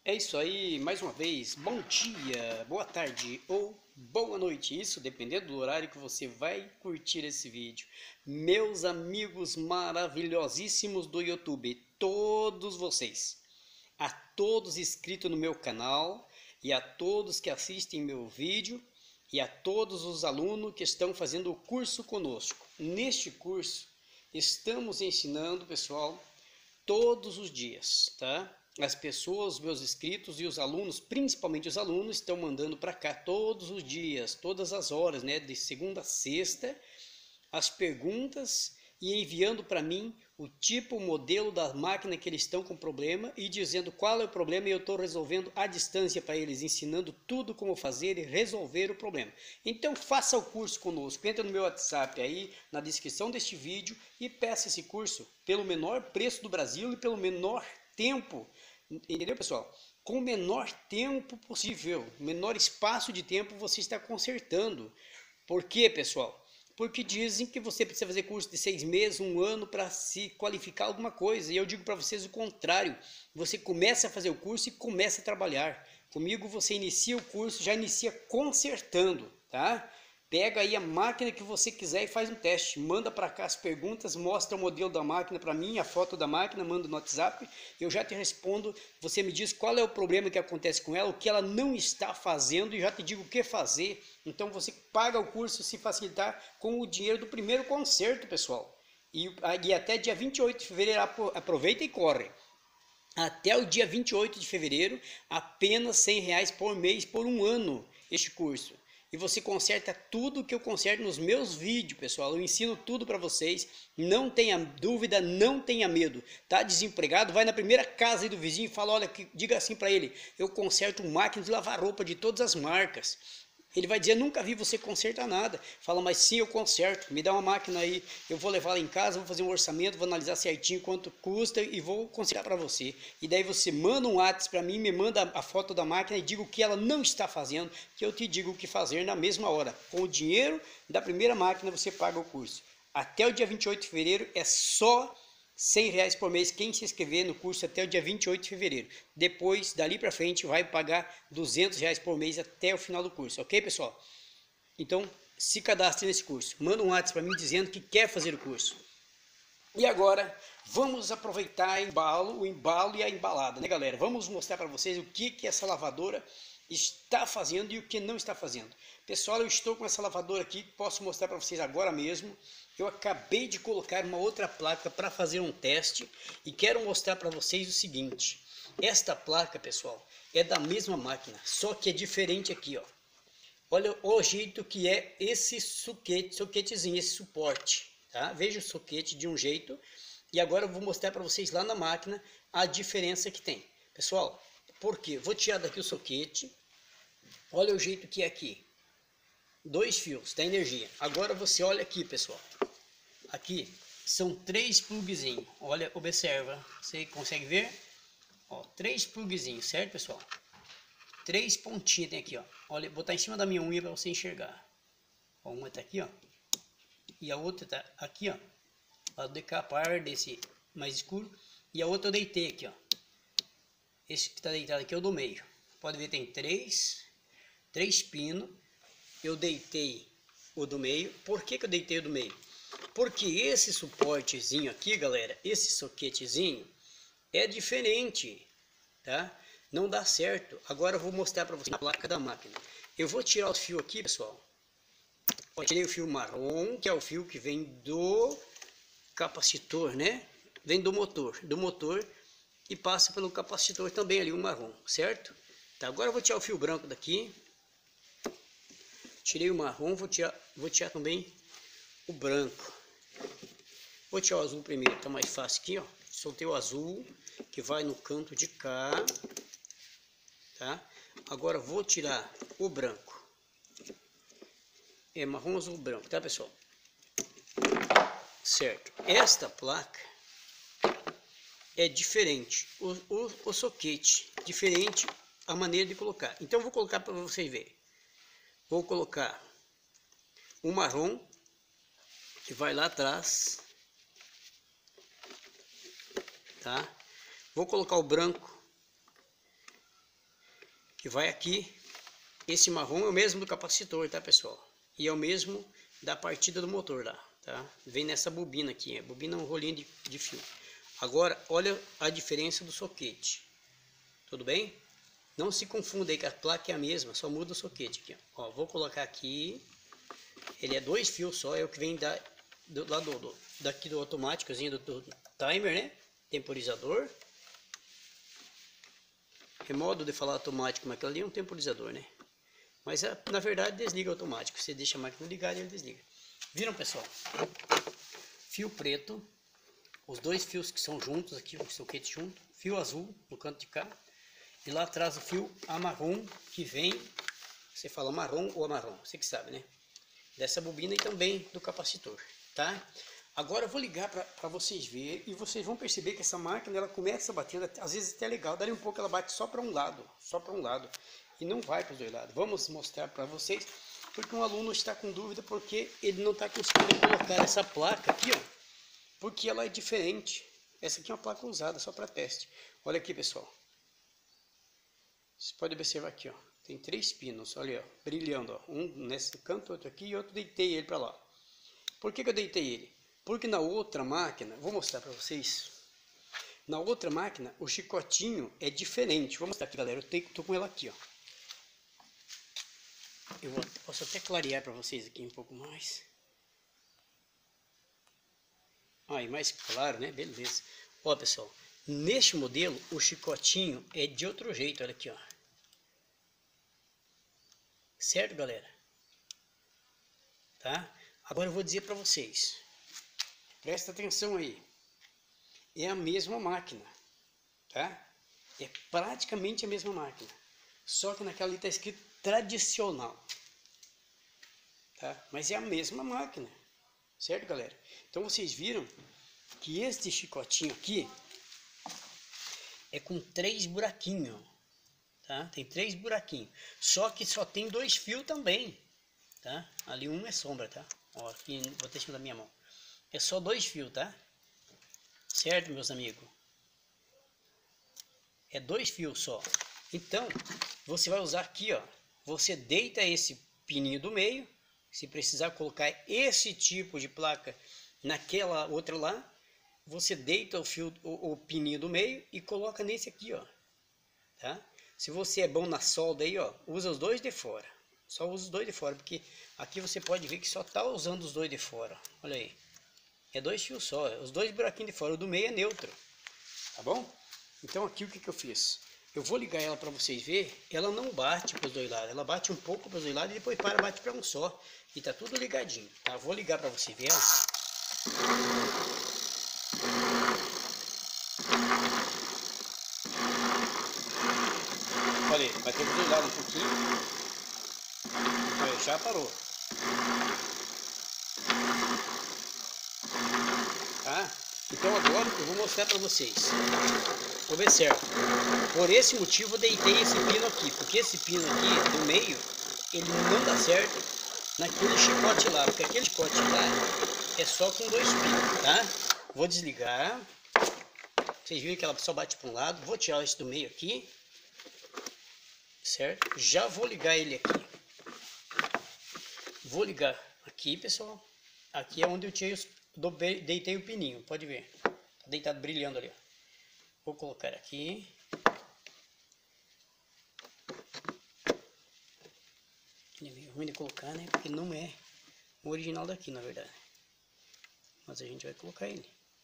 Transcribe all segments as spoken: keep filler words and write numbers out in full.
É isso aí, mais uma vez, bom dia, boa tarde ou boa noite, isso dependendo do horário que você vai curtir esse vídeo. Meus amigos maravilhosíssimos do YouTube, todos vocês, a todos inscritos no meu canal e a todos que assistem meu vídeo e a todos os alunos que estão fazendo o curso conosco. Neste curso, estamos ensinando, pessoal, todos os dias, tá? As pessoas, os meus inscritos e os alunos, principalmente os alunos, estão mandando para cá todos os dias, todas as horas, né? De segunda a sexta, as perguntas e enviando para mim o tipo, o modelo da máquina que eles estão com problema e dizendo qual é o problema e eu estou resolvendo à distância para eles, ensinando tudo como fazer e resolver o problema. Então faça o curso conosco, entra no meu WhatsApp aí, na descrição deste vídeo e peça esse curso pelo menor preço do Brasil e pelo menor tempo, entendeu, pessoal? Com o menor tempo possível, menor espaço de tempo você está consertando. Por quê, pessoal? Porque dizem que você precisa fazer curso de seis meses, um ano para se qualificar alguma coisa. E eu digo para vocês o contrário. Você começa a fazer o curso e começa a trabalhar. Comigo você inicia o curso, já inicia consertando, tá? Pega aí a máquina que você quiser e faz um teste. Manda para cá as perguntas, mostra o modelo da máquina para mim, a foto da máquina, manda no WhatsApp. Eu já te respondo, você me diz qual é o problema que acontece com ela, o que ela não está fazendo e já te digo o que fazer. Então você paga o curso se facilitar com o dinheiro do primeiro conserto, pessoal. E, e até dia vinte e oito de fevereiro, aproveita e corre. Até o dia vinte e oito de fevereiro, apenas cem reais por mês por um ano este curso. E você conserta tudo que eu conserto nos meus vídeos, pessoal. Eu ensino tudo para vocês. Não tenha dúvida, não tenha medo. Tá desempregado? Vai na primeira casa aí do vizinho e fala, olha, que, diga assim para ele, eu conserto máquinas de lavar roupa de todas as marcas. Ele vai dizer, nunca vi você consertar nada. Fala, mas sim, eu conserto. Me dá uma máquina aí, eu vou levar lá em casa, vou fazer um orçamento, vou analisar certinho quanto custa e vou consertar para você. E daí você manda um WhatsApp para mim, me manda a foto da máquina e diga o que ela não está fazendo, que eu te digo o que fazer na mesma hora. Com o dinheiro da primeira máquina você paga o curso. Até o dia vinte e oito de fevereiro é só cem reais por mês quem se inscrever no curso até o dia vinte e oito de fevereiro. Depois, dali para frente, vai pagar duzentos reais por mês até o final do curso, ok, pessoal? Então, se cadastre nesse curso. Manda um WhatsApp para mim dizendo que quer fazer o curso. E agora, vamos aproveitar o embalo, o embalo e a embalada, né, galera? Vamos mostrar para vocês o que, que essa lavadora está fazendo e o que não está fazendo. Pessoal, eu estou com essa lavadora aqui, posso mostrar para vocês agora mesmo. Eu acabei de colocar uma outra placa para fazer um teste e quero mostrar para vocês o seguinte. Esta placa, pessoal, é da mesma máquina, só que é diferente aqui, ó. Olha o jeito que é esse soquete, soquetezinho, esse suporte, tá? Veja o soquete de um jeito e agora eu vou mostrar para vocês lá na máquina a diferença que tem. Pessoal, por quê? Vou tirar daqui o soquete. Olha o jeito que é aqui. Dois fios da energia. Agora você olha aqui, pessoal. Aqui são três plugzinhos. Olha, observa. Você consegue ver? Ó, três plugzinhos, certo, pessoal? Três pontinhas tem aqui, ó. Olha, vou botar em cima da minha unha para você enxergar. Ó, uma tá aqui, ó. E a outra tá aqui, ó. Para decapar desse mais escuro. E a outra eu deitei aqui, ó. Esse que tá deitado aqui é o do meio. Pode ver, tem três. Três pinos. Eu deitei o do meio. Por que que eu deitei o do meio? Porque esse suportezinho aqui, galera, esse soquetezinho é diferente, tá? Não dá certo. Agora eu vou mostrar para vocês a placa da máquina. Eu vou tirar o fio aqui, pessoal. Eu tirei o fio marrom, que é o fio que vem do capacitor, né? Vem do motor, do motor e passa pelo capacitor também ali, o marrom, certo? Tá, agora eu vou tirar o fio branco daqui. Tirei o marrom, vou tirar, vou tirar também o branco. Vou tirar o azul primeiro, tá mais fácil aqui, ó. Soltei o azul, que vai no canto de cá, tá? Agora vou tirar o branco. É marrom, azul, branco, tá, pessoal? Certo. Esta placa é diferente. O, o, o soquete, diferente a maneira de colocar. Então eu vou colocar para vocês verem. Vou colocar o marrom, que vai lá atrás, tá? Vou colocar o branco, que vai aqui. Esse marrom é o mesmo do capacitor, tá, pessoal? E é o mesmo da partida do motor lá, tá? Vem nessa bobina aqui, a bobina é um rolinho de, de fio. Agora, olha a diferença do soquete. Tudo bem? Não se confunda aí que a placa é a mesma, só muda o soquete aqui, ó. Ó, vou colocar aqui. Ele é dois fios só, é o que vem da, do lado do, daqui do automáticozinho, do, do timer, né? Temporizador. É modo de falar automático, mas aquilo ali é um temporizador, né? Mas na verdade desliga automático. Você deixa a máquina ligada e ele desliga. Viram, pessoal? Fio preto. Os dois fios que são juntos aqui, o soquete junto. Fio azul no canto de cá. E lá atrás o fio amarrom que vem. Você fala marrom ou amarrom, você que sabe, né? Dessa bobina e também do capacitor, tá? Agora eu vou ligar para vocês verem e vocês vão perceber que essa máquina ela começa batendo, às vezes até legal, dali um pouco ela bate só para um lado, só para um lado e não vai para os dois lados. Vamos mostrar para vocês, porque um aluno está com dúvida porque ele não está conseguindo colocar essa placa aqui, ó, porque ela é diferente. Essa aqui é uma placa usada só para teste. Olha aqui, pessoal. Você pode observar aqui, ó. Tem três pinos, olha, ó, brilhando, ó. Um nesse canto, outro aqui e outro deitei ele para lá. Por que que eu deitei ele? Porque na outra máquina, vou mostrar para vocês. Na outra máquina, o chicotinho é diferente. Vou mostrar aqui, galera. Eu tenho, tô com ela aqui, ó. Eu vou, posso até clarear para vocês aqui um pouco mais. Aí, mais claro, né? Beleza. Ó, pessoal, neste modelo, o chicotinho é de outro jeito. Olha aqui, ó. Certo, galera? Tá? Agora eu vou dizer para vocês. Presta atenção aí. É a mesma máquina, tá? É praticamente a mesma máquina. Só que naquela ali está escrito tradicional, tá? Mas é a mesma máquina, certo, galera? Então vocês viram que este chicotinho aqui é com três buraquinhos, tá? Tem três buraquinhos. Só que só tem dois fios também, tá? Ali um é sombra, tá? Ó, aqui vou deixar na minha mão. É só dois fios, tá? Certo, meus amigos? É dois fios só. Então, você vai usar aqui, ó. Você deita esse pininho do meio. Se precisar colocar esse tipo de placa naquela outra lá, você deita o fio, o, o pininho do meio e coloca nesse aqui, ó. Tá? Se você é bom na solda aí, ó, usa os dois de fora. Só usa os dois de fora, porque aqui você pode ver que só tá usando os dois de fora. Olha aí. É dois fios só, os dois buraquinhos de fora, o do meio é neutro, tá bom? Então aqui o que que eu fiz? Eu vou ligar ela para vocês verem, ela não bate para os dois lados, ela bate um pouco para os dois lados e depois para, bate para um só. E tá tudo ligadinho, tá? Vou ligar para vocês verem. Olha aí, bateu para os dois lados um pouquinho. Olha, já parou. Tá? Então agora eu vou mostrar para vocês. Observe. Por esse motivo eu deitei esse pino aqui, porque esse pino aqui do meio, ele não dá certo naquele chicote lá, porque aquele chicote lá é só com dois pinos, tá? Vou desligar. Vocês viram que ela só bate para um lado. Vou tirar esse do meio aqui. Certo? Já vou ligar ele aqui. Vou ligar aqui, pessoal. Aqui é onde eu tirei os, deitei o pininho, pode ver. Tá deitado brilhando ali, ó. Vou colocar aqui. Ele é meio ruim de colocar, né? Porque não é o original daqui, na verdade. Mas a gente vai colocar ele.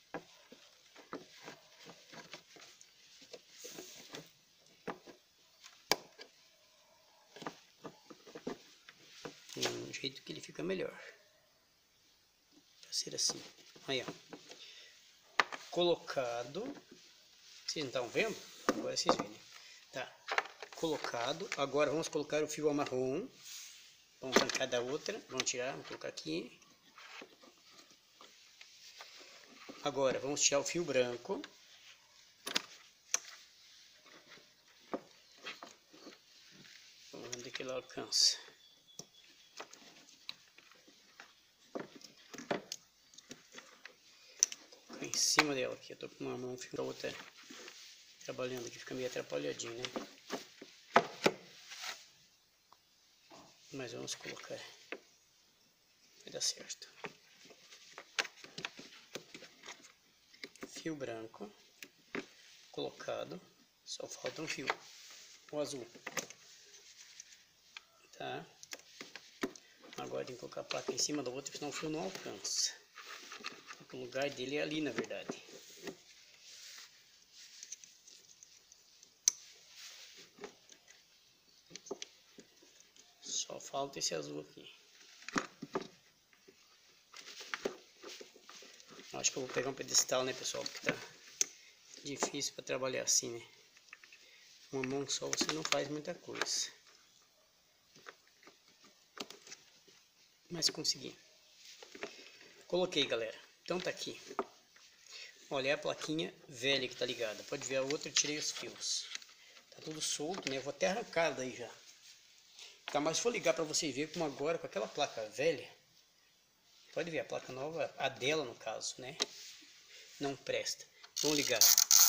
De um jeito que ele fica melhor. Vai ser assim. Aí, ó. Colocado. Vocês não estão vendo? Agora vocês veem, né? Tá. Colocado. Agora vamos colocar o fio marrom. Vamos arrancar da outra. Vamos tirar. Vamos colocar aqui. Agora vamos tirar o fio branco. Vamos ver que ele alcança. Colocar em cima dela aqui. Eu tô com uma mão, fica a outra trabalhando aqui, fica meio atrapalhadinho, né? mas vamos colocar. Vai dar certo. Fio branco colocado, só falta um fio, o azul. Tá? Agora tem que colocar a placa em cima da outra, senão o fio não alcança. O lugar dele é ali, na verdade. Só falta esse azul aqui. Acho que eu vou pegar um pedestal, né, pessoal? Porque tá difícil para trabalhar assim, né? Uma mão só você não faz muita coisa. Mas consegui. Coloquei, galera. Então tá aqui. Olha, é a plaquinha velha que tá ligada. Pode ver a outra, eu tirei os fios. Tá tudo solto, né? Eu vou até arrancar daí já. Tá, mas vou ligar para vocês verem como agora, com aquela placa velha, pode ver, a placa nova, a dela no caso, né? Não presta. Vamos ligar.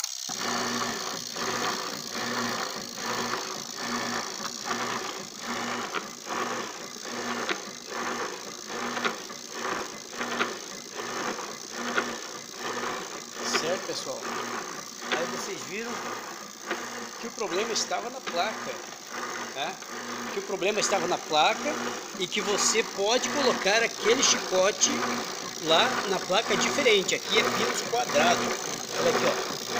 Certo, pessoal? Aí vocês viram que o problema estava na placa. Tá? Que o problema estava na placa e que você pode colocar aquele chicote lá na placa diferente. Aqui é pinos quadrados. Olha aqui, ó.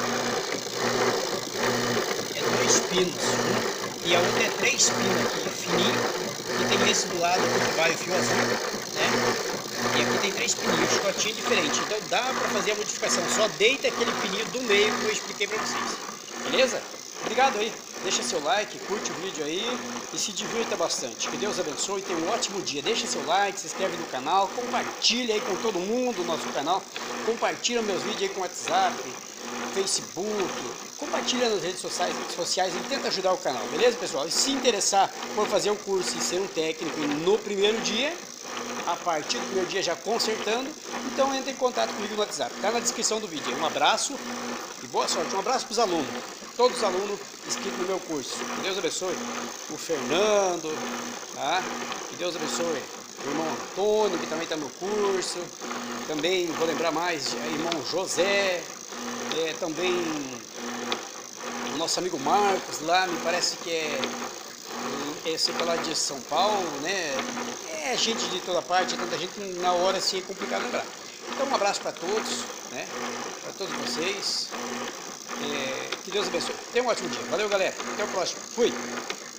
É dois pinos. Um, e a outra é três pinos aqui, fininho. E tem esse do lado que vai o fio azul, né? E aqui tem três pininhos, chicotinho diferente. Então dá para fazer a modificação. Só deita aquele pininho do meio que eu expliquei para vocês. Beleza? Obrigado aí. Deixa seu like, curte o vídeo aí e se divirta bastante. Que Deus abençoe e tenha um ótimo dia. Deixa seu like, se inscreve no canal, compartilha aí com todo mundo o nosso canal. Compartilha meus vídeos aí com WhatsApp, Facebook. Compartilha nas redes sociais, sociais e tenta ajudar o canal, beleza, pessoal? E se interessar por fazer um curso e ser um técnico no primeiro dia, a partir do primeiro dia já consertando, então entre em contato comigo no WhatsApp. Tá na descrição do vídeo. Um abraço e boa sorte. Um abraço para os alunos. Todos os alunos inscritos no meu curso. Que Deus abençoe o Fernando, tá? Que Deus abençoe o irmão Antônio, que também está no curso. Também vou lembrar mais, irmão José. É, também o nosso amigo Marcos lá, me parece que é esse é lá de São Paulo, né? É gente de toda parte, tanta gente, na hora assim é complicado lembrar. Então um abraço para todos, né? Para todos vocês. É, que Deus abençoe. Tenha um ótimo dia. Valeu, galera. Até o próximo. Fui.